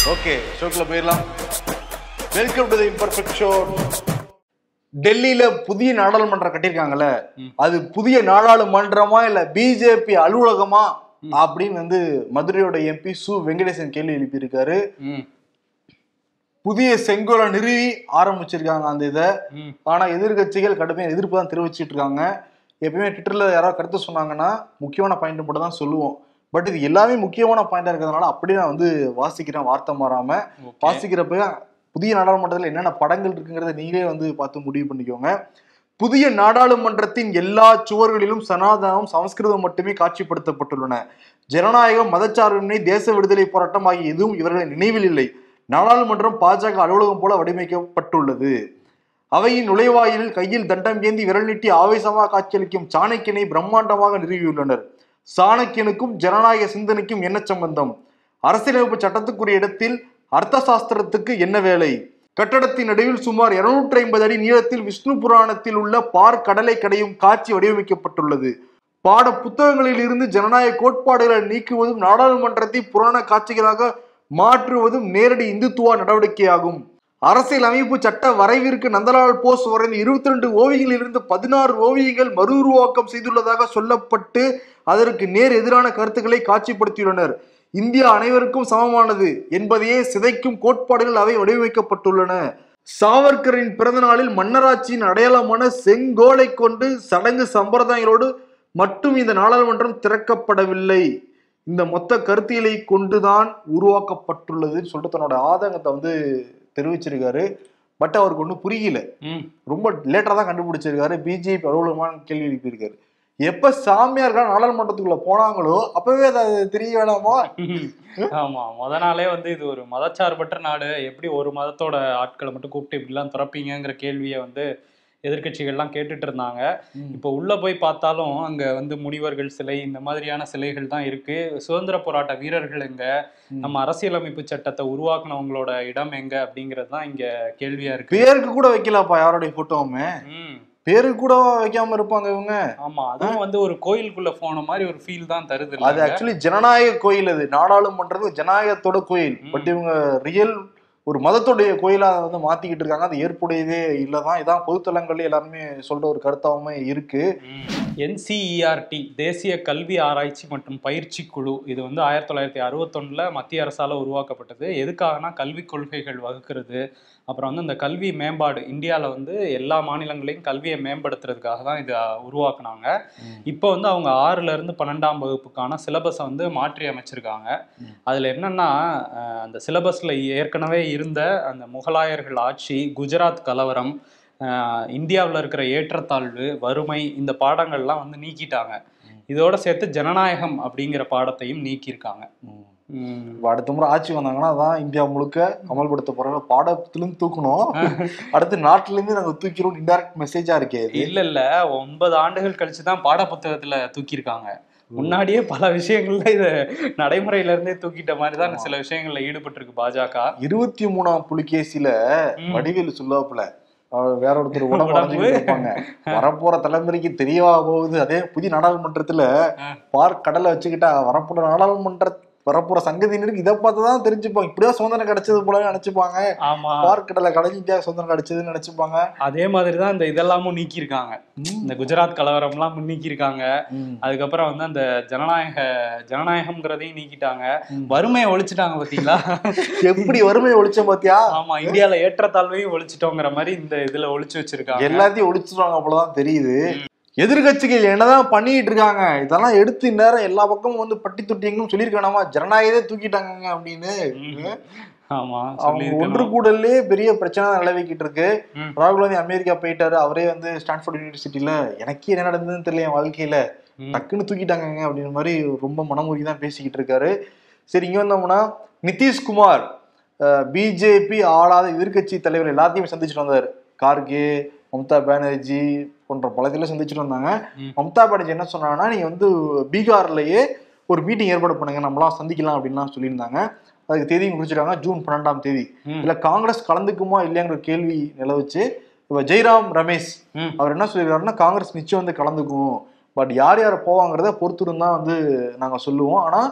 Okay, ஷோக்குள்ள போயிடலாம். Welcome to the imperfect show. டெல்லியில புதிய நாடாளுமன்றம் கட்டியிருக்காங்கல்ல, அது புதிய நாடாளுமன்றமா இல்ல பிஜேபி அலுவலகமா அப்படின்னு வந்து மதுரையோட எம்பி சு வெங்கடேசன் கேள்வி எழுப்பியிருக்காரு. புதிய செங்கோலை நிறுவி ஆரம்பிச்சிருக்காங்க அந்த இதை. ஆனா எதிர்கட்சிகள் கடுமையான எதிர்ப்பு தான் தெரிவிச்சிட்டு இருக்காங்க. எப்பயுமே ட்விட்டர்ல யாராவது கருத்து சொன்னாங்கன்னா முக்கியமான பாயிண்ட் மட்டும் தான் சொல்லுவோம். பட் இது எல்லாமே முக்கியமான பாயிண்டா இருக்கிறதுனால அப்படியே நான் வந்து வாசிக்கிறேன், வார்த்தை மாறாம வாசிக்கிறப்ப புதிய நாடாளுமன்றத்தில் என்னென்ன படங்கள் இருக்குங்கிறத நீங்களே வந்து பார்த்து முடிவு பண்ணிக்கோங்க. புதிய நாடாளுமன்றத்தின் எல்லா சுவர்களிலும் சனாதனம், சமஸ்கிருதம் மட்டுமே காட்சிப்படுத்தப்பட்டுள்ளன. ஜனநாயகம், மதச்சார்பின்மை, தேச விடுதலை போராட்டம் ஆகிய எதுவும் இவர்களின் நினைவில் இல்லை. நாடாளுமன்றம் பாஜக அலுவலகம் போல வடிவமைக்கப்பட்டுள்ளது. அவையின் நுழைவாயிலில் கையில் தண்டம் ஏந்தி விரல் நீட்டி ஆவேசமாக காட்சியளிக்கும் சாணக்கியனை பிரம்மாண்டமாக நிறுவியுள்ளனர். சாணக்கியனுக்கும் ஜனநாயக சிந்தனைக்கும் என்ன சம்பந்தம்? அரசியலமைப்பு சட்டத்துக்குரிய இடத்தில் அர்த்த சாஸ்திரத்துக்கு என்ன வேலை? கட்டடத்தின் நடுவில் சுமார் 250 அடி நீளத்தில் விஷ்ணு புராணத்தில் உள்ள பார் கடலை கடையும் காட்சி வடிவமைக்கப்பட்டுள்ளது. பாட புத்தகங்களில் இருந்து ஜனநாயக கோட்பாடுகளை நீக்குவதும் நாடாளுமன்றத்தை புராண காட்சிகளாக மாற்றுவதும் நேரடி இந்துத்துவ நடவடிக்கையாகும். அரசியல் அமைப்பு சட்ட வரைவிற்கு நந்தலால் போஸ் வரைந்த 22 ஓவியங்களிலிருந்து 16 ஓவியங்கள் மறு உருவாக்கம் செய்துள்ளதாக சொல்லப்பட்டு அதற்கு நேர் எதிரான கருத்துக்களை காட்சிப்படுத்தியுள்ளனர். இந்தியா அனைவருக்கும் சமமானது என்பதையே சிதைக்கும் கோட்பாடுகள் அவை வடிவமைக்கப்பட்டுள்ளன. சாவர்கரின் பிறந்த நாளில் மன்னராட்சியின் அடையாளமான செங்கோலை கொண்டு சடங்கு சம்பிரதாயங்களோடு மட்டும் இந்த நாடாளுமன்றம் திறக்கப்படவில்லை. இந்த மொத்த கருத்தியலை கொண்டுதான் உருவாக்கப்பட்டுள்ளதுன்னு சொல்லிட்டு தன்னோட ஆதங்கத்தை வந்து தெரிவிச்சிருக்காரு. பட் அவருக்கு ஒன்றும் புரியல, ரொம்ப லேட்டரா தான் கண்டுபிடிச்சிருக்காரு. பிஜேபி அலுவலகமான கேள்வி எழுப்பியிருக்காரு. எப்ப சாமியார்கள் நாடாளுமன்றத்துக்குள்ள போனாங்களோ அப்பவே அதை தெரிய வேணாமா? ஆமா, முத நாளே வந்து இது ஒரு மதச்சார்பற்ற நாடு, எப்படி ஒரு மதத்தோட ஆட்களை மட்டும் கூப்பிட்டு இப்படிலாம் திறப்பீங்கிற கேள்வியை வந்து எதிர்கட்சிகள்லாம் கேட்டுட்டு இருந்தாங்க. இப்போ உள்ள போய் பார்த்தாலும் அங்க வந்து முனிவர்கள் சிலை, இந்த மாதிரியான சிலைகள் தான் இருக்கு. சுதந்திர போராட்ட வீரர்கள் எங்க, நம்ம அரசியலமைப்பு சட்டத்தை உருவாக்குனவங்களோட இடம் எங்க அப்படிங்கிறது தான் இங்க கேள்வியா இருக்கு. பேருக்கு கூட வைக்கலப்பா யாரோடைய போட்டோவுமே, பேருக்கு கூட வைக்காம இருப்பாங்க இவங்க. ஆமா, அதுவும் வந்து ஒரு கோயிலுக்குள்ள போன மாதிரி ஒரு ஃபீல் தான் தருது. அது ஆக்சுவலி ஜனநாயக கோயில், அது நாடாளுமன்றது ஜனநாயகத்தோட கோயில். பட் இவங்க ரியல் ஒரு மதத்துடைய கோயிலா வந்து மாத்திக்கிட்டு இருக்காங்க. அது ஏற்புடையதே இல்லதான். இதான் பொதுத்தளங்கள்ல எல்லாருமே சொல்ற ஒரு கருத்தாவுமே இருக்கு. NCERT தேசிய கல்வி ஆராய்ச்சி மற்றும் பயிற்சி குழு, இது வந்து 1961 மத்திய அரசால உருவாக்கப்பட்டது. எதுக்காகனா கல்வி கொள்கைகள் வகுக்கிறது, அப்புறம் வந்து இந்த கல்வி மேம்பாடு, இந்தியாவில் வந்து எல்லா மாநிலங்களையும் கல்வியை மேம்படுத்துறதுக்காக தான் இதை உருவாக்குனாங்க. இப்போ வந்து அவங்க 6லேருந்து 12ஆம் வகுப்புக்கான சிலபஸை வந்து மாற்றி அமைச்சிருக்காங்க. அதில் என்னன்னா, அந்த சிலபஸில் ஏற்கனவே இருந்த அந்த முகலாயர்கள் ஆட்சி, குஜராத் கலவரம், இந்தியாவில் இருக்கிற ஏற்றத்தாழ்வு, வறுமை, இந்த பாடங்கள்லாம் வந்து நீக்கிட்டாங்க. இதோட சேர்த்து ஜனநாயகம் அப்படிங்கிற பாடத்தையும் நீக்கியிருக்காங்க. அடுத்த முறை ஆட்சி வந்தாங்கன்னா அதான் இந்தியா முழுக்க அமல்படுத்த போறாங்க. பாடத்திலிருந்து தூக்கணும், அடுத்து நாட்டுல இருந்து நாங்க தூக்கிறோம். இன்டைரக்ட் மெசேஜா இருக்கே. இல்ல 9 ஆண்டுகள் கழிச்சுதான் பாட புத்தகத்துல தூக்கியிருக்காங்க. முன்னாடியே பல விஷயங்கள்ல இத நடைமுறையில இருந்தே தூக்கிட்ட மாதிரிதான் சில விஷயங்கள்ல ஈடுபட்டு இருக்கு பாஜக. 23ஆம் புலிகேசில வடிவேலு சொல்லாப்புல வேற ஒருத்தர் உடம்பு இருப்பாங்க, வரப்போற தலைமுறைக்கு தெரியவா போகுது. அதே புதிய நாடாளுமன்றத்துல பார்க் கடலை வச்சுக்கிட்டா வரப்போற நாடாளுமன்ற வரப்போற சங்கதியினருக்கு இதை பார்த்துதான் தெரிஞ்சுப்பாங்க. இப்படியா சுதந்திரம் கிடைச்சது போல நினைச்சுப்பாங்க. பார்க் கடலை கடைஞ்சிட்டா சுதந்திரம் கிடைச்சதுன்னு நினைச்சுப்பாங்க. அதே மாதிரிதான் இந்த இதெல்லாமும் நீக்கியிருக்காங்க. இந்த குஜராத் கலவரம் எல்லாம் நீக்கியிருக்காங்க. அதுக்கப்புறம் வந்து அந்த ஜனநாயகம்ங்கிறதையும் நீக்கிட்டாங்க. வறுமையை ஒழிச்சுட்டாங்க பாத்தீங்களா? எப்படி வறுமையை ஒழிச்சோம் பாத்தியா? ஆமா, இந்தியால ஏற்றத்தாழ்வையும் ஒழிச்சிட்டோங்கிற மாதிரி இந்த இதுல ஒழிச்சு வச்சிருக்காங்க. எல்லாத்தையும் ஒழிச்சுட்டாங்க அவ்வளவுதான் தெரியுது. எதிர்கட்சிகள் என்னதான் பண்ணிட்டு இருக்காங்க, இதெல்லாம் எடுத்து இந்நேரம் எல்லா பக்கமும் வந்து பட்டி தொட்டிங்களும் சொல்லியிருக்கானாமா ஜனநாயகத்தை தூக்கிட்டாங்க அப்படின்னு. அவங்க ஒன்று கூடலே பெரிய பிரச்சனை நிலவிக்கிட்டு இருக்கு. ராகுல் காந்தி அமெரிக்கா போயிட்டாரு, அவரே வந்து ஸ்டான்ஃபோர்ட் யூனிவர்சிட்டியில எனக்கே என்ன நடந்ததுன்னு தெரியல என் வாழ்க்கையில, டக்குன்னு தூக்கிட்டாங்க அப்படின்ற மாதிரி ரொம்ப மனமுருகி தான் பேசிக்கிட்டு இருக்காரு. சரி, இங்க வந்தோம்னா நிதிஷ்குமார் பிஜேபி ஆளாத எதிர்கட்சி தலைவர் எல்லாத்தையும் சந்திச்சுட்டு வந்தாரு. கார்கே, மம்தா பானர்ஜி போன்ற பலத்தில சந்திச்சுட்டு வந்தாங்க. மம்தா பானர்ஜி என்ன சொன்னாங்கன்னா, நீங்க வந்து பீகார்லயே ஒரு மீட்டிங் ஏற்பாடு பண்ணுங்க, நம்மளாம் சந்திக்கலாம் அப்படின்லாம் சொல்லியிருந்தாங்க. அதுக்கு தேதியும் குறிச்சிட்டாங்க, ஜூன் 12ஆம் தேதி. இதுல காங்கிரஸ் கலந்துக்குமா இல்லையாங்கிற கேள்வி நிலவுச்சு. இப்ப ஜெய்ராம் ரமேஷ் அவர் என்ன சொல்லியிருக்காருன்னா, காங்கிரஸ் நிச்சயம் வந்து கலந்துக்கும், பட் யார் யார் போவாங்கிறத பொறுத்துருந்தான் வந்து நாங்க சொல்லுவோம். ஆனா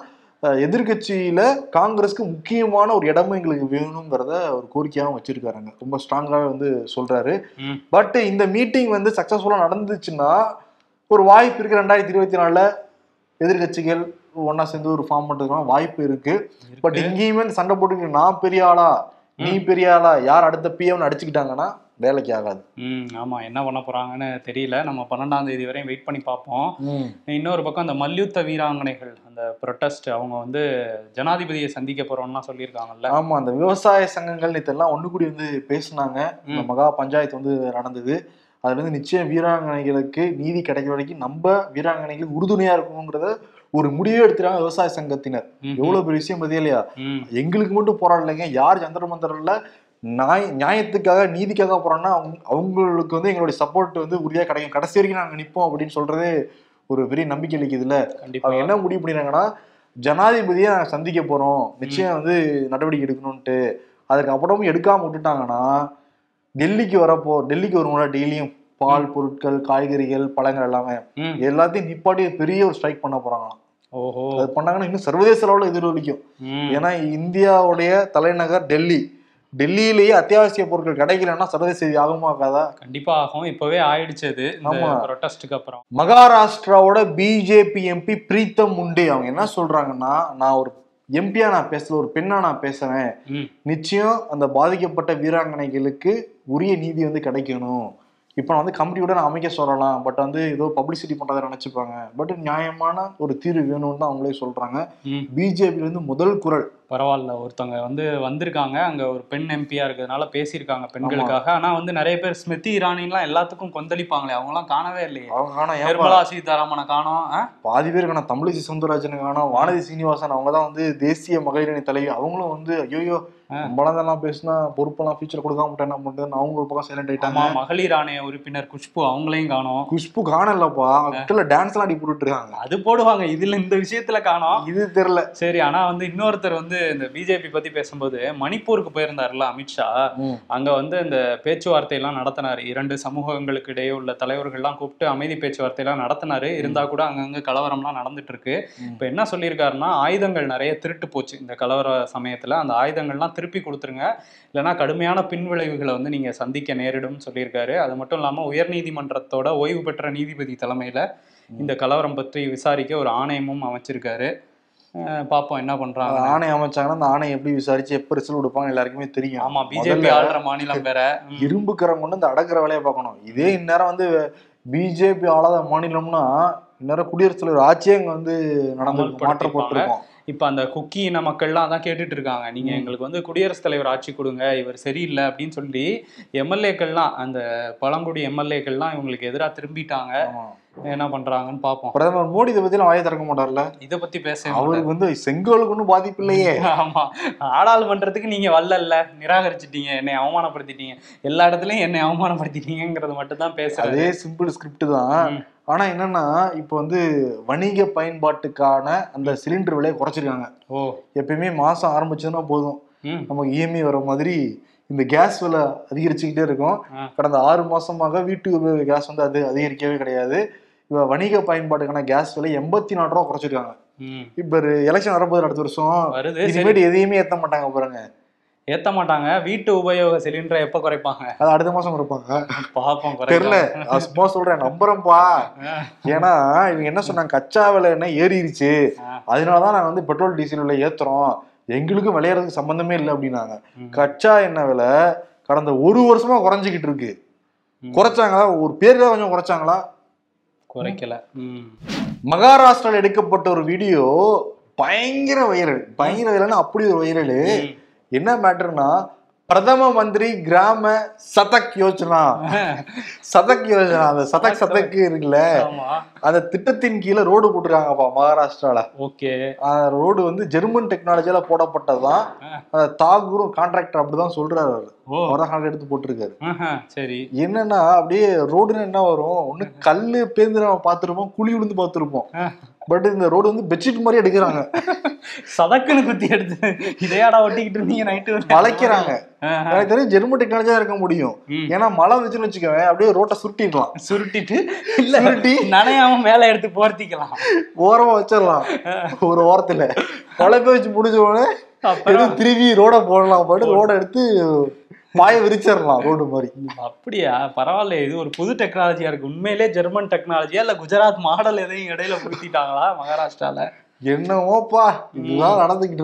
எதிர்கட்சியில காங்கிரஸ்க்கு முக்கியமான ஒரு இடமும் எங்களுக்கு வேணுங்கிறத ஒரு கோரிக்கையாகவும் வச்சிருக்காருங்க. ரொம்ப ஸ்ட்ராங்காவே வந்து சொல்றாரு. பட் இந்த மீட்டிங் வந்து சக்சஸ்ஃபுல்லா நடந்துச்சுன்னா ஒரு வாய்ப்பு இருக்கு. 2024 எதிர்கட்சிகள் ஒன்னா சேர்ந்து ஒரு ஃபார்ம் பண்றதுக்கான வாய்ப்பு இருக்கு. பட் இங்கேயுமே சண்டை போட்டு நான் பெரிய ஆளா நீ பெரிய ஆளா யார் அடுத்த பிஎம்னு அடிச்சுக்கிட்டாங்கன்னா வேலைக்கு ஆகாது. ஆமா, என்ன பண்ண போறாங்கன்னு தெரியல. நம்ம 12ஆம் தேதி வரையும் வெயிட் பண்ணி பார்ப்போம். இன்னொரு பக்கம் அந்த மல்யுத்த வீராங்கனைகள் அந்த ப்ரொட்டஸ்ட் அவங்க வந்து ஜனாதிபதியை சந்திக்க போறோம்னா சொல்லியிருக்காங்கல்ல. ஆமா, அந்த விவசாய சங்கங்கள் இதெல்லாம் ஒண்ணு கூடி வந்து பேசினாங்க. மகா பஞ்சாயத்து வந்து நடந்தது. அதுல இருந்து நிச்சயம் வீராங்கனைகளுக்கு நீதி கிடைக்கிற வரைக்கும் நம்ம வீராங்கனைகளுக்கு உறுதுணையா இருக்கணுங்கிறத ஒரு முடிவே எடுத்துறாங்க விவசாய சங்கத்தினர். எவ்வளவு பெரிய விஷயம் பத்தியா இல்லையா? எங்களுக்கு மட்டும் போராடலைங்க, யார் ஜந்தர் மந்தர்ல நியாயத்துக்காக நீதிக்காக போறோம்னா அவங்களுக்கு வந்து எங்களுடைய சப்போர்ட் வந்து உறுதியா கிடைக்கும், கடைசி வரைக்கும் நாங்க நிற்போம் அப்படின்னு சொல்றதே ஒரு பெரிய நம்பிக்கை அளிக்குதுல்ல. அவங்க என்ன முடிவு பண்ணிடுறாங்கன்னா, ஜனாதிபதியை நாங்க சந்திக்க போறோம், நிச்சயம் வந்து நடவடிக்கை எடுக்கணும்ட்டு. அதுக்கப்புறமும் எடுக்காம விட்டுட்டாங்கன்னா டெல்லிக்கு வரும்போது டெய்லியும் பால் பொருட்கள், காய்கறிகள், பழங்கள் எல்லாமே எல்லாத்தையும் நிப்பாட்டி பெரிய ஒரு ஸ்ட்ரைக் பண்ண போறாங்களாம். அது பண்ணாங்கன்னா இன்னும் சர்வதேச அளவுல எதிரொலிக்கும். ஏன்னா இந்தியாவுடைய தலைநகர் டெல்லியிலேயே அத்தியாவசிய பொருட்கள் கிடைக்கலன்னா சர்வதேச செய்தி ஆகுமா ஆகாதா? கண்டிப்பா ஆகும். இப்பவே ஆயிடுச்சு அது. ப்ரொட்டஸ்டுக்கு அப்புறம் மகாராஷ்டிராவோட பிஜேபி எம்பி பிரீத்தம் முண்டே அவங்க என்ன சொல்றாங்கன்னா, நான் ஒரு எம்பியா நான் பேசல, ஒரு பெண்ணா நான் பேசுறேன், நிச்சயம் அந்த பாதிக்கப்பட்ட வீராங்கனைகளுக்கு உரிய நீதி வந்து கிடைக்கணும். இப்ப நான் வந்து கமிட்டியோட நான் அமைக்க சொல்லலாம், பட் வந்து ஏதோ பப்ளிசிட்டி பண்றதை நினைச்சுப்பாங்க, பட் நியாயமான ஒரு தீர்வு வேணும்னு தான் அவங்களே சொல்றாங்க. பிஜேபி வந்து முதல் குரல். பரவாயில்ல, ஒருத்தவங்க வந்து வந்திருக்காங்க, அங்க ஒரு பெண் எம்பியா இருக்கிறதுனால பேசியிருக்காங்க பெண்களுக்காக. ஆனா வந்து நிறைய பேர் ஸ்மிருதி இரானிலாம் எல்லாத்துக்கும் கொந்தளிப்பாங்களே, அவங்க எல்லாம் காணவே இல்லையே. அவங்க காணோம், நிர்மலா சீதாராமனை காணோம், பாதி பேர் காணோம், தமிழிசை சவுந்தரராஜனை காணோம், வானதி சீனிவாசன் அவங்கதான் வந்து தேசிய மகளிரணி தலைவி, அவங்களும் வந்து ஐயோ நம்மளதெல்லாம் பேசினா பொறுப்பெல்லாம் ஃபியூச்சர் கொடுக்காம விட்டா என்ன பண்றதுன்னு அவங்க ஒரு பக்கம் சைலண்ட் ஆயிட்டாங்க. மகளிர் ஆணைய உறுப்பினர் குஷ்பு அவங்களையும் காணோம். குஷ்பு காணலப்பா, டான்ஸ் எல்லாம் அடி போட்டுட்டு இருக்காங்க. அது போடுவாங்க, இதுல இந்த விஷயத்துல காணோம், இது தெரியல. சரி, ஆனா வந்து இன்னொருத்தர் வந்து இந்த பிஜேபி பத்தி பேசும்போது மணிப்பூருக்கு போயிருந்தாருல அமித்ஷா, அங்க வந்து இந்த பேச்சுவார்த்தை எல்லாம் நடத்தினாரு. 2 சமூகங்களுக்கு இடையே உள்ள தலைவர்கள் எல்லாம் கூப்பிட்டு அமைதி பேச்சுவார்த்தை எல்லாம் நடத்தினாரு. இருந்தா கூட அங்கங்க கலவரம்லாம் நடந்துட்டு இருக்கு. இப்ப என்ன சொல்லியிருக்காருன்னா, ஆயுதங்கள் நிறைய திருட்டு போச்சு இந்த கலவர சமயத்துல, அந்த ஆயுதங்கள்லாம் திருப்பி கொடுத்துருங்க, இல்லைன்னா கடுமையான பின்விளைவுகளை வந்து நீங்க சந்திக்க நேரிடும் சொல்லியிருக்காரு. அது மட்டும் இல்லாம உயர்நீதிமன்றத்தோட ஓய்வு பெற்ற நீதிபதி தலைமையில இந்த கலவரம் பற்றி விசாரிக்க ஒரு ஆணையமும் அமைச்சிருக்காரு. பாப்போம் என்ன பண்றாங்க. ஆணையம் அமைச்சாங்கன்னா அந்த ஆணையம் எப்படி விசாரிச்சு எப்ப ரிசல்ட் கொடுப்பாங்க எல்லாருக்குமே தெரியும். ஆமா, பிஜேபி ஆளுற மாநிலம் வேற, இரும்புக்கரம் கொண்டு இந்த அடக்குற வேலையை பார்க்கணும். இதே இந்நேரம் வந்து பிஜேபி ஆளாத மாநிலம்னா இந்நேரம் குடியரசுத் தலைவர் ஆட்சியே அங்க வந்து மாற்றப்பட்டிருக்கும். இப்ப அந்த குக்கி இன மக்கள்லாம் அதான் கேட்டுட்டு இருக்காங்க, நீங்க எங்களுக்கு வந்து குடியரசுத் தலைவர் ஆட்சி கொடுங்க, இவர் சரியில்லை அப்படின்னு சொல்லி எம்எல்ஏக்கள்லாம், அந்த பழங்குடி எம்எல்ஏக்கள்லாம் இவங்களுக்கு எதிராக திரும்பிட்டாங்க. என்ன பண்றாங்கன்னு பாப்போம். பிரதமர் மோடி இதை பத்தி வாயை திறக்க மாட்டார்ல, இதை பத்தி பேச. அவருக்கு வந்து செங்கோலுக்கு ஒன்றும் பாதிப்பு இல்லையே. ஆமா, நாடாளுமன்றத்துக்கு நீங்க வரல, நிராகரிச்சிட்டீங்க, என்னை அவமானப்படுத்திட்டீங்க, எல்லா இடத்துலயும் என்னை அவமானப்படுத்திட்டீங்கிறது மட்டும் தான் பேசுறது. அதே சிம்பிள் ஸ்கிரிப்ட் தான். ஆனா என்னன்னா, இப்ப வந்து வணிக பயன்பாட்டுக்கான அந்த சிலிண்டர் விலையை குறைச்சிருக்காங்க. எப்பயுமே மாசம் ஆரம்பிச்சதுன்னா போதும் நமக்கு இஎம்ஐ வர மாதிரி இந்த கேஸ் விலை அதிகரிச்சுக்கிட்டே இருக்கும். கடந்த 6 மாசமாக வீட்டு கேஸ் வந்து அது அதிகரிக்கவே கிடையாது. இப்ப வணிக பயன்பாட்டுக்கான கேஸ் விலை 84 ரூபா குறைச்சிருக்காங்க. இப்ப எலெக்ஷன் வரப்போது அடுத்த வருஷம், இனிமேட்டு எதையுமே ஏத்த மாட்டாங்க பாருங்க. ஏத்த மாட்டாங்க. வீட்டு உபயோக சிலிண்டரை எப்ப குறைப்பாங்க? அது அடுத்த மாசம் குறைப்பாங்க. பாப்போம், தெரியல, சும்மா சொல்றேன், நம்புறேன்ப்பா. ஏன்னா இவங்க என்ன சொன்னாங்க, கச்சா விலை என்ன ஏறிடுச்சு, அதனாலதான் நாங்க வந்து பெட்ரோல் டீசல் விலை ஏத்துறோம், எங்களுக்கும் விளையாடுறதுக்கு சம்பந்தமே இல்லை அப்படின்னாங்க. கச்சா எண்ணெய் விலை கடந்த 1 வருஷமா குறைஞ்சிக்கிட்டு இருக்கு. குறைச்சாங்களா? ஒரு பேருக்காக கொஞ்சம் குறைச்சாங்களா? குறைக்கல. மகாராஷ்டிரால எடுக்கப்பட்ட ஒரு வீடியோ பயங்கர வைரல். அப்படி ஒரு வைரல். என்ன மேட்டர்னா, பிரதம மந்திரி கிராம சதக் யோஜனா, அந்த சதக் இருக்குல்ல, அந்த திட்டத்தின் கீழே ரோடு போட்டுருக்காங்கப்பா மகாராஷ்டிரால. ஓகே, ரோடு வந்து ஜெர்மன் டெக்னாலஜியால போடப்பட்டதுதான். தாகூரும் கான்ட்ராக்டர் அப்படிதான் சொல்றாரு. அவர்தான் கணக்கு எடுத்து போட்டிருக்காரு. சரி, என்னன்னா அப்படியே ரோடுன்னு என்ன வரும், ஒண்ணு கல்லு பேருந்து நம்ம பார்த்திருப்போம், குழி விழுந்து பார்த்திருப்போம். பட் இந்த ரோடு வந்து பெட்ஷீட் மாதிரி எடுக்கிறாங்க. சதக்குன்னு குத்தி எடுத்து இதையாடா ஒட்டிக்கிட்டு இருந்தீங்க நைட்டு வளைக்கிறாங்க. எனக்கு தெரியும் ஜெர்மன் டெக்னாலஜியா இருக்க முடியும். ஏன்னா மழை வந்துச்சுன்னு வச்சுக்கோங்க, அப்படியே ரோட்டை சுருட்டிடலாம். சுருட்டிட்டு இல்ல நனையாம மேல எடுத்து போர்த்திக்கலாம், ஓரமா வச்சிடலாம். ஒரு ஓரத்துல மழை பெய்ச்சு முடிஞ்ச உடனே திரும்பி ரோட போடலாம். பாட்டு ரோட எடுத்து பாய விரிச்சிடலாம் ரோடு மாதிரி. அப்படியா, பரவாயில்ல. இது ஒரு புது டெக்னாலஜியா இருக்கு. உண்மையிலே ஜெர்மன் டெக்னாலஜியா இல்ல குஜராத் மாடல் எதையும் இடையில புகுத்திட்டாங்களா மகாராஷ்டிரால? என்னவோப்பா, இதுதான்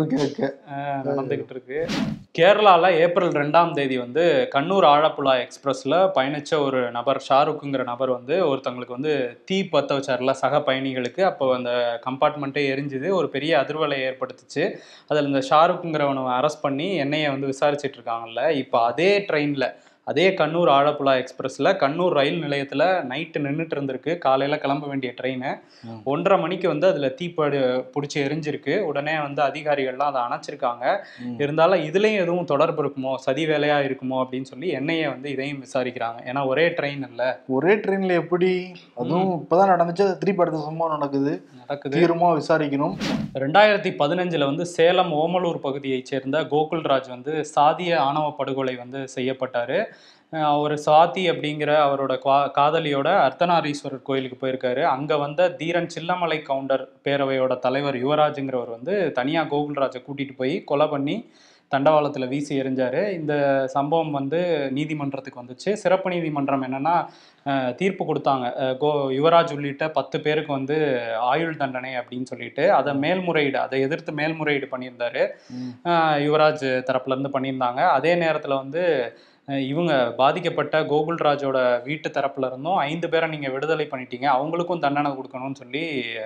நடந்துகிட்டு இருக்கு. கேரளால ஏப்ரல் 2ஆம் தேதி வந்து கண்ணூர் ஆழப்புழா எக்ஸ்பிரஸ்ல பயணிச்ச ஒரு நபர், ஷாருக்குங்கிற நபர் வந்து ஒருத்தங்களுக்கு வந்து தீ பத்த வச்சார்ல சக பயணிகளுக்கு. அப்போ அந்த கம்பார்ட்மெண்ட்டே எரிஞ்சுது, ஒரு பெரிய அதிர்வலை ஏற்படுத்துச்சு. அதில் இந்த ஷாருக்குங்கிறவனை அரெஸ்ட் பண்ணி என்ஐஏ வந்து விசாரிச்சுட்டு இருக்காங்கல்ல. இப்போ அதே ட்ரெயின்ல, அதே கண்ணூர் ஆழப்புழா எக்ஸ்பிரஸ்ல கண்ணூர் ரயில் நிலையத்துல நைட்டு நின்றுட்டு இருந்திருக்கு. காலையில கிளம்ப வேண்டிய ட்ரெயின் 1:30 மணிக்கு வந்து அதுல தீப்படு பிடிச்சி எரிஞ்சிருக்கு. உடனே வந்து அதிகாரிகள்லாம் அதை அணைச்சிருக்காங்க. இருந்தாலும் இதுலயும் எதுவும் தொடர்பு இருக்குமோ, சதி வேலையா இருக்குமோ அப்படின்னு சொல்லி என்ஐஏ வந்து இதையும் விசாரிக்கிறாங்க. ஏன்னா ஒரே ட்ரெயின் இல்ல, ஒரே ட்ரெயின்ல எப்படி, அதுவும் இப்பதான் நடந்துச்சு, திருப்பி அடுத்த சம்பவம் நடக்குது. தீவிரமா விசாரிக்கணும். 2015 வந்து சேலம் ஓமலூர் பகுதியை சேர்ந்த கோகுல்ராஜ் வந்து சாதிய ஆணவ படுகொலை வந்து செய்யப்பட்டாரு. அவர் சாத்தி அப்படிங்கிற அவரோட காதலியோட அர்த்தநாரீஸ்வரர் கோயிலுக்கு போயிருக்காரு. அங்க வந்த தீரன் சில்லமலை கவுண்டர் பேரவையோட தலைவர் யுவராஜுங்கிறவர் வந்து தனியா கோகுல்ராஜை கூட்டிட்டு போய் கொலை பண்ணி தண்டவாளத்துல வீசி எறிஞ்சாரு. இந்த சம்பவம் வந்து நீதிமன்றத்துக்கு வந்துச்சு. சிறப்பு நீதிமன்றம் என்னன்னா தீர்ப்பு கொடுத்தாங்க. யுவராஜ் உள்ளிட்ட 10 பேருக்கு வந்து ஆயுள் தண்டனை அப்படின்னு சொல்லிட்டு அதை எதிர்த்து மேல்முறையீடு பண்ணியிருந்தாரு. யுவராஜ் தரப்புல இருந்து பண்ணியிருந்தாங்க. அதே நேரத்துல வந்து இவங்க பாதிக்கப்பட்ட கோகுல்ராஜோட வீட்டு தரப்புல இருந்தும் 5 பேரை நீங்க விடுதலை பண்ணிட்டீங்க, அவங்களுக்கும் தண்டனை கொடுக்கணும்னு சொல்லி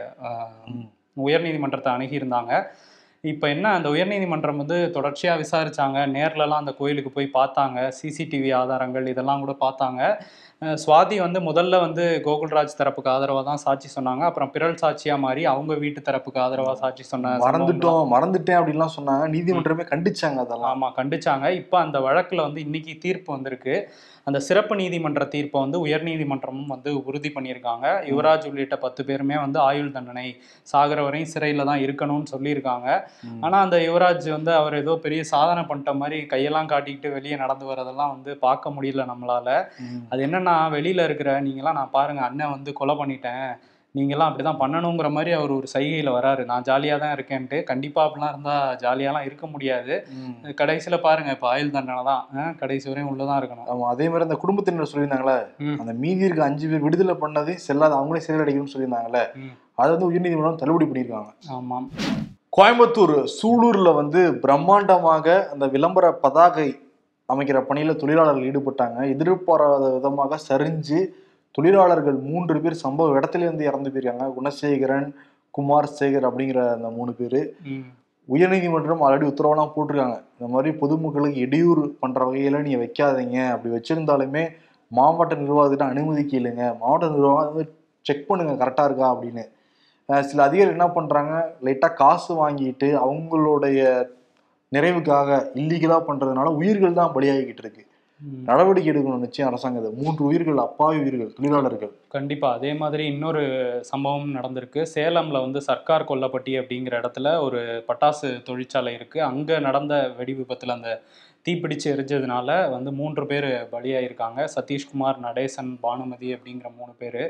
உயர்நீதிமன்றத்தை அணுகியிருந்தாங்க. இப்போ என்ன, அந்த உயர்நீதிமன்றம் வந்து தொடர்ச்சியாக விசாரிச்சாங்க. நேர்லலாம் அந்த கோயிலுக்கு போய் பார்த்தாங்க, சிசிடிவி ஆதாரங்கள் இதெல்லாம் கூட பார்த்தாங்க. சுவாதி வந்து முதல்ல வந்து கோகுல்ராஜ் தரப்புக்கு ஆதரவாக தான் சாட்சி சொன்னாங்க. அப்புறம் பிறல் சாட்சியா மாறி அவங்க வீட்டு தரப்புக்கு ஆதரவாக சாட்சி மறந்துட்டேன் அப்படின்லாம் சொன்னாங்க. நீதிமன்றமே கண்டிச்சாங்க அதெல்லாம். ஆமா, கண்டிச்சாங்க. இப்போ அந்த வழக்குல வந்து இன்னைக்கு தீர்ப்பு வந்திருக்கு. அந்த சிறப்பு நீதிமன்ற தீர்ப்பை வந்து உயர்நீதிமன்றமும் வந்து உறுதி பண்ணியிருக்காங்க. யுவராஜ் உள்ளிட்ட 10 பேருமே வந்து ஆயுள் தண்டனை, சாகர வரையும் சிறையில தான் இருக்கணும்னு சொல்லியிருக்காங்க. ஆனா அந்த யுவராஜ் வந்து அவர் ஏதோ பெரிய சாதனை பண்ணிட்ட மாதிரி கையெல்லாம் காட்டிக்கிட்டு வெளியே நடந்து வரதெல்லாம் வந்து பார்க்க முடியல நம்மளால. அது என்னன்னா, வெளியில இருக்கிற நீங்களாம் நான் பாருங்க அண்ணன் வந்து கொலை பண்ணிட்டேன், நீங்களாம் அப்படிதான் பண்ணணுங்கிற மாதிரி அவர் ஒரு சைகையில வராரு. நான் ஜாலியா தான் இருக்கேன்ட்டு. கண்டிப்பா அப்படிலாம் இருந்தா ஜாலியாலாம் இருக்க முடியாது. கடைசியில பாருங்க, இப்ப ஆயுள் தண்டனை தான், கடைசி வரையும் உள்ளதான் இருக்கணும். ஆமா, அதே மாதிரி அந்த குடும்பத்தினர் சொல்லியிருந்தாங்களே, அந்த மீதி இருக்க 5 பேர் விடுதலை பண்ணதே செல்லாத, அவங்களே சிறை அடைக்கணும்னு சொல்லியிருந்தாங்களே, அதை வந்து உயர்நீதிமன்றம் தள்ளுபடி பண்ணியிருக்காங்க. ஆமாம். கோயம்புத்தூர் சூலூர்ல வந்து பிரம்மாண்டமாக அந்த விளம்பர பதாகை அமைக்கிற பணியில தொழிலாளர்கள் ஈடுபட்டாங்க. எதிர்பாராத விதமாக சரிஞ்சு தொழிலாளர்கள் 3 பேர் சம்பவ இடத்துல இருந்து இறந்து போயிருக்காங்க. குணசேகரன், குமார் சேகர் அப்படிங்கிற அந்த 3 பேரு. உயர்நீதிமன்றம் ஆல்ரெடி உத்தரவெல்லாம் போட்டிருக்காங்க, இந்த மாதிரி பொதுமக்களுக்கு இடையூறு பண்ற வகையில நீங்க வைக்காதீங்க, அப்படி வச்சிருந்தாலுமே மாவட்ட நிர்வாகத்திட்ட அனுமதி கேளுங்க, மாவட்ட நிர்வாகம் செக் பண்ணுங்க கரெக்டா இருக்கா அப்படின்னு. சில அதிகாரிகள் என்ன பண்றாங்க, லைட்டா காசு வாங்கிட்டு அவங்களுடைய நிறைவுக்காக இல்லீகலா பண்றதுனால உயிர்கள் தான் பலியாகிக்கிட்டு இருக்கு. நடவடிக்கை எடுக்கணும் நிச்சயம் அரசாங்கம். 3 உயிர்கள், அப்பாவி உயிர்கள், தொழிலாளர்கள். கண்டிப்பா. அதே மாதிரி இன்னொரு சம்பவம் நடந்திருக்கு. சேலம்ல வந்து சர்க்கார் கொல்லப்பட்டி அப்படிங்கிற இடத்துல ஒரு பட்டாசு தொழிற்சாலை இருக்கு. அங்க நடந்த வெடி விபத்துல அந்த தீப்பிடிச்சு எரிஞ்சதுனால வந்து 3 பேர் பலியாயிருக்காங்க. சதீஷ்குமார், நடேசன், பானுமதி அப்படிங்கிற 3 பேரு.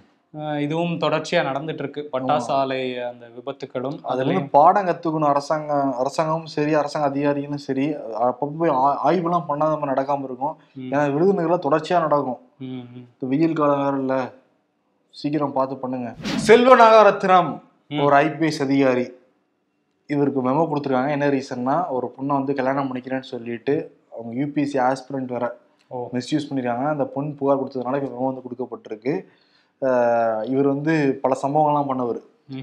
இதுவும் தொடர்ச்சியா நடந்துட்டு இருக்கு, பட்டாசு ஆலை அந்த விபத்துக்களும். அதுல இருந்து பாடம் கத்துக்கணும் அரசாங்கமும் சரி, அரசாங்க அதிகாரிகளும் சரி. அப்பப்போ போய் ஆய்வுலாம் பண்ணாத மாதிரி நடக்காம இருக்கும். ஏன்னா விருதுநகர்லாம் தொடர்ச்சியா நடக்கும். வெயில் காலம் வேற இல்ல, சீக்கிரம் பார்த்து பண்ணுங்க. செல்வ நாகரத்னம் ஒரு IPS அதிகாரி, இவருக்கு மெமோ கொடுத்துருக்காங்க. என்ன ரீசன்னா, ஒரு பொண்ணை வந்து கல்யாணம் பண்ணிக்கிறேன்னு சொல்லிட்டு அவங்க UPSC ஆஸ்பிரண்ட் வேற மிஸ்யூஸ் பண்ணிருக்காங்க. அந்த பொண்ணு புகார் கொடுத்ததுனால இப்போ மெமோ வந்து கொடுக்கப்பட்டிருக்கு. இவர் வந்து பல சம்பவங்கள்லாம் பண்ணவர்.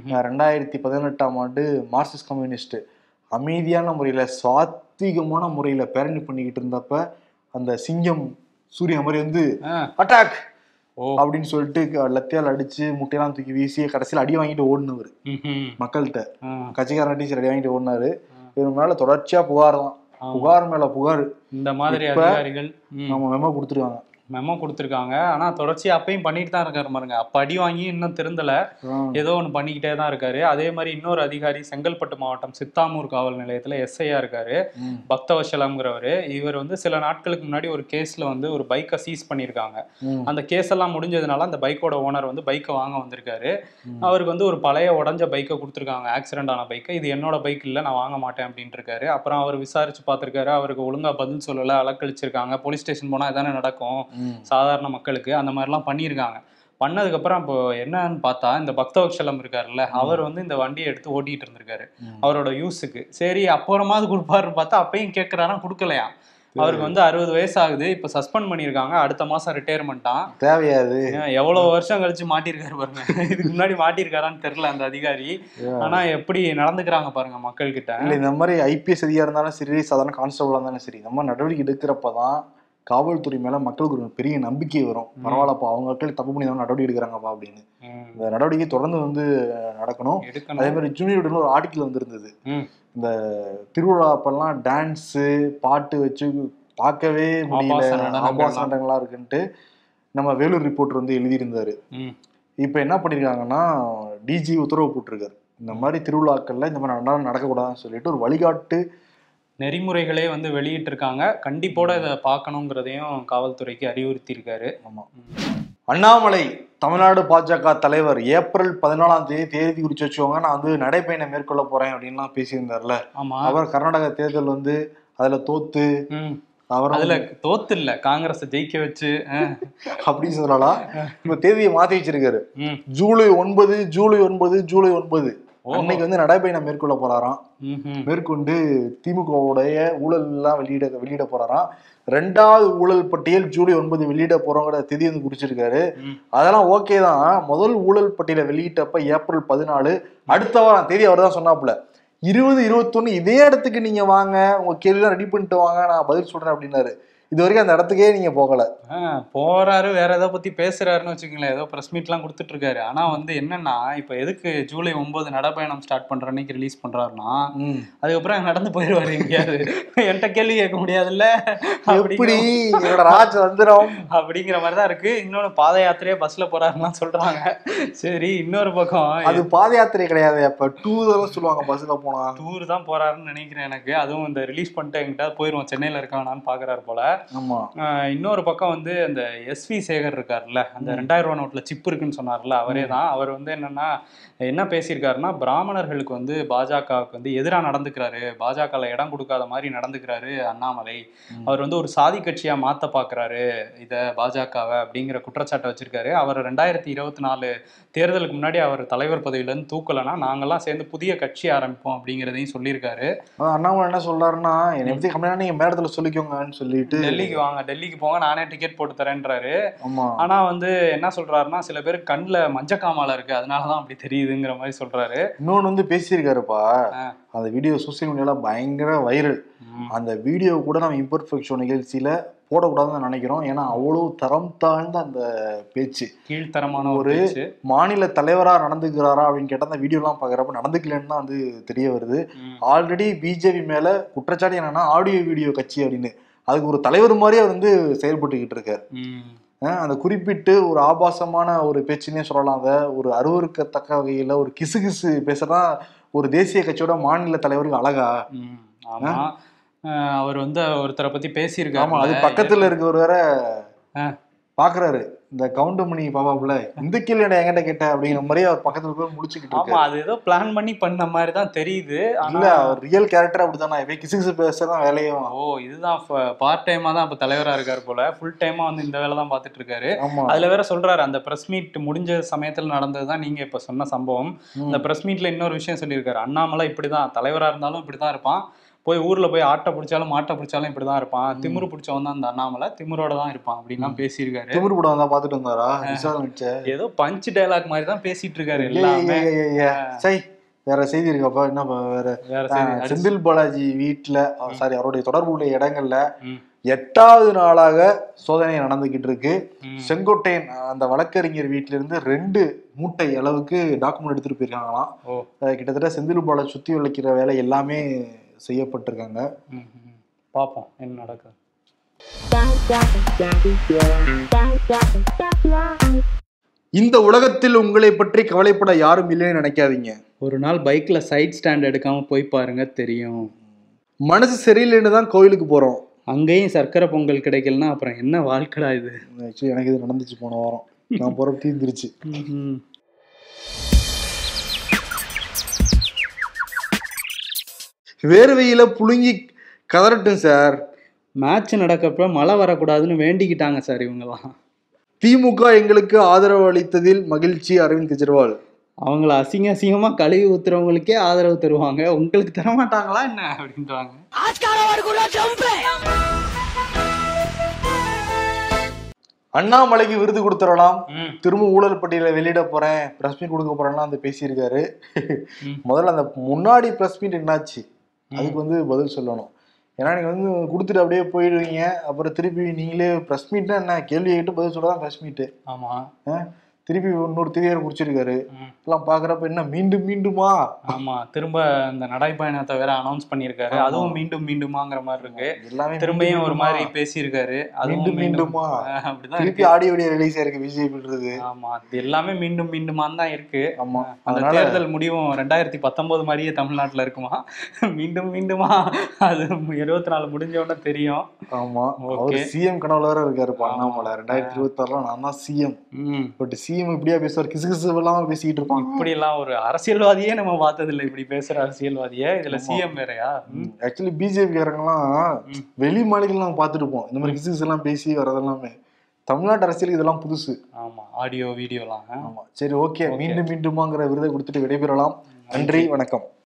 2018ஆம் ஆண்டு மார்க்சிஸ்ட் கம்யூனிஸ்ட் அமைதியான முறையில, சாத்வீகமான முறையில பேரணி பண்ணிக்கிட்டு இருந்தப்ப அந்த சிங்கம் சூர்யா மாதிரி வந்து அட்டாக் அப்படின்னு சொல்லிட்டு லத்தியால் அடிச்சு முட்டையெல்லாம் தூக்கி வீசி கடைசியில் அடி வாங்கிட்டு ஓடினவர் மக்கள்கிட்ட. கட்சிக்காரன் டீச்சர் அடி வாங்கிட்டு ஓடினாரு. இவர் மேல தொடர்ச்சியா புகார் தான். புகார் மேல புகார் இந்த மாதிரி அதிகாரிகள் நம்ம மெமோ கொடுத்துருக்காங்க. ஆனா தொடர்ச்சியா அப்பயும் பண்ணிட்டு தான் இருக்காரு பாருங்க. அப்ப அடி வாங்கி இன்னும் திருந்தல, ஏதோ ஒண்ணு பண்ணிக்கிட்டே தான் இருக்காரு. அதே மாதிரி இன்னொரு அதிகாரி செங்கல்பட்டு மாவட்டம் சித்தாமூர் காவல் நிலையத்துல எஸ்ஐயா இருக்காரு, பக்தவசலம்ங்கிறவரு. இவர் வந்து சில நாட்களுக்கு முன்னாடி ஒரு கேஸ்ல வந்து ஒரு பைக்கை சீஸ் பண்ணியிருக்காங்க. அந்த கேஸ் எல்லாம் முடிஞ்சதுனால அந்த பைக்கோட ஓனர் வந்து பைக்கை வாங்க வந்திருக்காரு. அவருக்கு வந்து ஒரு பழைய உடஞ்ச பைக்கை கொடுத்துருக்காங்க, ஆக்சிடென்ட் ஆன பைக்கை. இது என்னோட பைக் இல்லை, நான் வாங்க மாட்டேன் அப்படின்ட்டு இருக்காரு. அப்புறம் அவர் விசாரிச்சு பார்த்திருக்காரு, அவருக்கு ஒழுங்கா பதில் சொல்லல, அலக்கழிச்சிருக்காங்க. போலீஸ் ஸ்டேஷன் போனா இதானே நடக்கும் சாதாரண மக்களுக்கு, அந்த மாதிரிலாம் பண்ணியிருக்காங்க. பண்ணதுக்கு அப்புறம் இப்போ என்னன்னு பார்த்தா, இந்த பக்தவத்சலம் இருக்காருல்ல, அவர் வந்து இந்த வண்டியை எடுத்து ஓட்டிட்டு இருந்திருக்காரு அவரோட யூஸுக்கு. சரி அப்புறமாவது கொடுப்பாருன்னு பார்த்தா அப்பயும் கேட்கிறாராம், கொடுக்கலையா. அவருக்கு வந்து 60 வயசு ஆகுது, இப்ப சஸ்பெண்ட் பண்ணிருக்காங்க, அடுத்த மாசம் ரிட்டையர்மெண்டா. தேவையாது, எவ்வளவு வருஷம் கழிச்சு மாட்டிருக்காரு பாருங்க. இதுக்கு முன்னாடி மாட்டிருக்காரான்னு தெரியல அந்த அதிகாரி. ஆனா எப்படி நடந்துக்கிறாங்க பாருங்க மக்கள் கிட்ட. இந்த மாதிரி ஐபிஎஸ் அதிகாரி இருந்தாலும் சரி, சாதாரண கான்ஸ்டபிளா இருந்தாலும் சரி, நம்ம நடவடிக்கை எடுக்கிறப்பதான் காவல்துறை மேல மக்களுக்கு ஒரு பெரிய நம்பிக்கை வரும். பரவாயில்லப்பா, அவங்க தப்பு பண்ணி தான் நடவடிக்கை எடுக்கிறாங்கப்பா அப்படின்னு. இந்த நடவடிக்கை தொடர்ந்து வந்து நடக்கணும். அதே மாதிரி ஜூனியர் ஒரு ஆர்டிக்கல் வந்திருந்தது, இந்த திருவிழா அப்பெல்லாம் டான்ஸு பாட்டு வச்சு பார்க்கவே முடியல, ஆபாச நடனங்களா இருக்குன்ட்டு நம்ம வேலூர் ரிப்போர்ட்டர் வந்து எழுதியிருந்தாரு. இப்ப என்ன பண்ணிருக்காங்கன்னா, டிஜி உத்தரவு போட்டிருக்காரு, இந்த மாதிரி திருவிழாக்கள்ல இந்த மாதிரி நடக்கக்கூடாதுன்னு சொல்லிட்டு ஒரு வழிகாட்டு நெறிமுறைகளே வந்து வெளியிட்டு இருக்காங்க. கண்டிப்போட இதை பார்க்கணுங்கிறதையும் காவல்துறைக்கு அறிவுறுத்தி இருக்காரு. ஆமா. அண்ணாமலை தமிழ்நாடு பாஜக தலைவர் ஏப்ரல் 14 தேதி குறிச்சு வச்சுக்கோங்க, நான் வந்து நடைப்பயணம் மேற்கொள்ள போறேன் அப்படின்லாம் பேசியிருந்தார்ல. அவர் கர்நாடக தேர்தல் வந்து அதுல தோத்து, அதுல தோத்து இல்ல, காங்கிரஸ் ஜெயிக்க வச்சு அப்படின்னு சொல்லலாம். இப்ப தேதியை மாத்தி வச்சிருக்காரு, ஜூலை 9 அன்னைக்கு வந்து நடைபயணம் மேற்கொள்ள போறாராம். மேற்கொண்டு திமுகவுடைய ஊழல் எல்லாம் வெளியிட போறாராம். 2வது ஊழல் பட்டியல் ஜூலை 9 வெளியிட போறோங்கிற தேதி வந்து குறிச்சிருக்காரு. அதெல்லாம் ஓகே தான். முதல் ஊழல் பட்டியலை வெளியிட்டப்ப ஏப்ரல் 14, அடுத்த வாரம் தேதி அவர் தான் சொன்னாப்புல, 20, 21 இதே இடத்துக்கு நீங்க வாங்க, உங்க கேள்விலாம் ரெடி பண்ணிட்டு வாங்க, நான் பதில் சொல்றேன் அப்படின்னாரு. இது வரைக்கும் அந்த இடத்துக்கே நீங்க போகல. போறாரு, வேற ஏதோ பத்தி பேசுறாருன்னு வச்சுக்கங்களேன், ஏதோ பிரஸ் மீட் எல்லாம் கொடுத்துட்டு இருக்காரு. ஆனா வந்து என்னன்னா, இப்ப எதுக்கு ஜூலை 9 நடைபயணம் ஸ்டார்ட் பண்ற அன்னைக்கு ரிலீஸ் பண்றாருன்னா, அதுக்கப்புறம் நடந்து போயிருவாரு எங்கேயாவது. என்கிட்ட கேள்வி கேட்க முடியாதுல்ல, எப்படி ராஜ் வந்துடும் அப்படிங்கிற மாதிரிதான் இருக்கு. இன்னொன்னு பாத யாத்திரையே பஸ்ல போறாருன்னா சொல்றாங்க. சரி, இன்னொரு பக்கம் அது பாத யாத்திரை கிடையாது, அப்ப டூர் சொல்லுவாங்க, பஸ்ல போனா டூர் தான் போறாருன்னு நினைக்கிறேன் எனக்கு. அதுவும் இந்த ரிலீஸ் பண்ணிட்டு எங்கிட்ட போயிருவோம், சென்னையில இருக்கானான்னு பாக்குறாரு போல. இன்னொரு பக்கம் வந்து அந்த எஸ்வி சேகர் இருக்காருல்ல, அந்த 2000 ரூபாய் நோட்ல சிப் இருக்குன்னு சொன்னார்ல, அவரே தான். அவர் வந்து என்னன்னா, என்ன பேசியிருக்காருன்னா, பிராமணர்களுக்கு வந்து பாஜகவுக்கு வந்து எதிராக நடந்துக்கிறாரு, பாஜகல இடம் கொடுக்காத மாதிரி நடந்துக்கிறாரு அண்ணாமலை. அவர் வந்து ஒரு சாதி கட்சியா மாத்த பாக்குறாரு இத பாஜகவை அப்படிங்கிற குற்றச்சாட்டை வச்சிருக்காரு. அவர் 2024 தேர்தலுக்கு முன்னாடி அவர் தலைவர் பதவியில இருந்து தூக்கலன்னா நாங்கெல்லாம் சேர்ந்து புதிய கட்சி ஆரம்பிப்போம் அப்படிங்கிறதையும் சொல்லியிருக்காரு. அண்ணாமலை என்ன சொல்றாருன்னா, என்னை பத்தி கம்மியா நீங்க மேடத்துல சொல்லிக்கோங்கன்னு சொல்லிட்டு டெல்லிக்கு வாங்க, டெல்லிக்கு போங்க, நானே டிக்கெட் போட்டு தரேன்றாரு. ஆனா வந்து என்ன சொல்றாருன்னா, சில பேருக்கு கண்ணுல மஞ்சக்காமால இருக்கு, அதனாலதான் அப்படி தெரியுதுங்கிற மாதிரி சொல்றாரு. இன்னொன்னு வந்து பேசியிருக்காருப்பா, அந்த வீடியோ சோசியல் மீடியால பயங்கர வைரல். அந்த வீடியோ கூட நம்ம இம்பர்ஃபெக்ட் நிகழ்ச்சியில போடக்கூடாதுன்னு நினைக்கிறோம். ஏன்னா அவ்வளவு தரம் தாழ்ந்த அந்த பேச்சு, கீழ்த்தரமான ஒரு மாநில தலைவரா நடந்துக்கிறாரா அப்படின்னு கேட்டா அந்த வீடியோ எல்லாம் பாக்குறப்ப நடந்துக்கலன்னு தான் வந்து தெரிய வருது. ஆல்ரெடி பிஜேபி மேல குற்றச்சாட்டு என்னன்னா, ஆடியோ வீடியோ கட்சி அப்படின்னு, அதுக்கு ஒரு தலைவர் மாதிரியே வந்து செயல்பட்டுக்கிட்டு இருக்காரு. அந்த குறிப்பிட்டு ஒரு ஆபாசமான ஒரு பேச்சுன்னே சொல்லலாம். அதை ஒரு அருவருக்கத்தக்க வகையில ஒரு கிசு பேசுறதான் ஒரு தேசிய கட்சியோட மாநில தலைவருக்கு அழகா? அவர் வந்து ஒருத்தரை பத்தி பேசியிருக்காரு. அது பக்கத்துல இருக்கவர் வேற பாக்குறாரு, இந்த கவுண்டமணி பாபாப்புல இந்த கேள்வி என்கிட்ட கேட்ட அப்படிங்கிற மாதிரி அவர் பக்கத்துல போய் முடிச்சுக்கிட்டு. ஆமா, அது ஏதோ பிளான் பண்ணி பண்ண மாதிரி தான் தெரியுது. இல்ல, அவர் ரியல் கேரக்டர் அப்படித்தானே, கிசு பேசதான் வேலையும். இதுதான் பார்ட் டைமா தான் இப்ப தலைவரா இருக்காரு போல, ஃபுல் டைமா வந்து இந்த வேலை தான் பாத்துட்டு இருக்காரு. அதுல வேற சொல்றாரு, அந்த பிரஸ் மீட் முடிஞ்ச சமயத்துல நடந்ததுதான் நீங்க இப்ப சொன்ன சம்பவம். இந்த பிரஸ் மீட்ல இன்னொரு விஷயம் சொல்லியிருக்காரு, அண்ணாமலை இப்படிதான் தலைவரா இருந்தாலும் இப்படிதான் இருப்பான், போய் ஊர்ல போய் ஆட்டை பிடிச்சாலும் மாட்டை பிடிச்சாலும் இப்படிதான் இருப்பான், திமிரு பிடிச்சவன் தான் அந்த அண்ணாமலை, திமிரோட தான் இருப்பான் அப்படின்னா பேசியிருக்காரு. திமிரு படம் தான் பாத்துட்டு வந்தாரா? ஏதோ பஞ்ச் டைலாக் மாதிரி தான் பேசிட்டு இருக்காரு எல்லாமே. வேற செய்தி இருக்கப்பா, என்ன வேற செந்தில் பாலாஜி வீட்டுல, சாரி அவருடைய தொடர்புடைய இடங்கள்ல 8வது நாளாக சோதனை நடந்துகிட்டு இருக்கு. செங்கோட்டையன் அந்த வழக்கறிஞர் வீட்டுல இருந்து 2 மூட்டை அளவுக்கு டாக்குமெண்ட் எடுத்துட்டு போயிருக்காங்களாம். கிட்டத்தட்ட செந்தில் பாலாஜி சுத்தி வளைக்கிற வேலை எல்லாமே செய்யப்பட்டிருக்காங்க. பார்ப்போம் என்ன நடக்குது. இந்த உலகத்தில் உங்களை பற்றி கவலைப்பட யாரும் இல்லைன்னு நினைக்காதீங்க. ஒரு நாள் பைக்ல சைட் ஸ்டாண்ட் எடுக்காம போய் பாருங்க தெரியும். மனசு சரியில்லைன்னு தான் கோயிலுக்கு போறோம். அங்கேயும் சர்க்கரை பொங்கல் கிடைக்கலன்னா அப்புறம் என்ன வாழ்க்கடா இது. ஆக்சுவலி எனக்கு இது நடந்துச்சு போன வாரம். நான் போற தீர்ந்துருச்சு. வேர்வையில புழுங்கி கதறட்டும் சார். மேட்ச் நடக்கப்ப மழை வரக்கூடாதுன்னு வேண்டிக்கிட்டாங்க சார் இவங்கெல்லாம். திமுக எங்களுக்கு ஆதரவு அளித்ததில் மகிழ்ச்சி. அரவிந்த் கெஜ்ரிவால். அவங்கள அசிங்கமா கழுவி ஊத்துறவங்களுக்கே ஆதரவு தருவாங்க, உங்களுக்கு தரமாட்டாங்களா என்ன அப்படின்றாங்க. அண்ணாமலைக்கு விருது கொடுத்துடலாம், திரும்ப ஊழல் பட்டியலை வெளியிட போறேன், பிரஸ் மீட் கொடுக்க போறேன்லாம் வந்து பேசியிருக்காரு. முதல்ல அந்த முன்னாடி பிரஸ் மீட் என்னாச்சு அதுக்கு வந்து பதில் சொல்லணும். ஏன்னா நீங்க வந்து கொடுத்துட்டு அப்படியே போயிடுவீங்க, அப்புறம் திருப்பி நீங்களே பிரஸ் மீட்னா என்ன கேள்வி கேட்டு பதில் சொல்லதான் பிரஸ் மீட்டு. ஆமா, திருப்பி இன்னொரு திரியர் குடிச்சிருக்காரு. எல்லாம் பாக்குறப்ப என்ன மீண்டும் மீண்டுமா? ஆமா, திரும்ப இந்த நடைப்பயணத்தை வேற அனௌன்ஸ் பண்ணிருக்காரு, அதுவும் மீண்டும் மீண்டுமாங்கிற மாதிரி இருக்கு. எல்லாமே திரும்பியும் ஒரு மாதிரி பேசியிருக்காரு, அதுவும் மீண்டுமா அப்படிதான் திருப்பி ஆடியோ வீடியோ ரிலீஸ் ஆயிருக்கு பிஜேபி. ஆமா, இது எல்லாமே மீண்டும் மீண்டுமான்னு தான் இருக்கு. ஆமா, அந்த தேர்தல் முடிவும் 2019 மாதிரியே தமிழ்நாட்டுல இருக்குமா? மீண்டும் மீண்டுமா? அது 24 முடிஞ்ச உடனே தெரியும். ஆமா, அவர் சிஎம் கனவுல வேற இருக்காரு அண்ணாமலை. 2026 நான் தான் சிஎம். பட் சிஎம் இப்படியா பேசுவார், கிசுகிசு எல்லாம் பேசிட்டு இருப்பாங்க. இப்படி எல்லாம் ஒரு அரசியல்வாதியே நம்ம பார்த்தது இல்லை, இப்படி பேசுற அரசியல்வாதியே. இதுல சிஎம் வேறையா? ஆக்சுவலி பிஜேபி காரங்கெல்லாம் வெளி மாநிலம் நாங்க பார்த்துட்டு இருப்போம் இந்த மாதிரி கிசுகிசு எல்லாம் பேசி வரதெல்லாமே. தமிழ்நாட்டு அரசியலுக்கு இதெல்லாம் புதுசு. ஆமா, ஆடியோ வீடியோலாம். ஆமா, சரி, ஓகே. மீண்டும் மீண்டுமாங்கிற விருதை கொடுத்துட்டு விடைபெறலாம். நன்றி, வணக்கம்.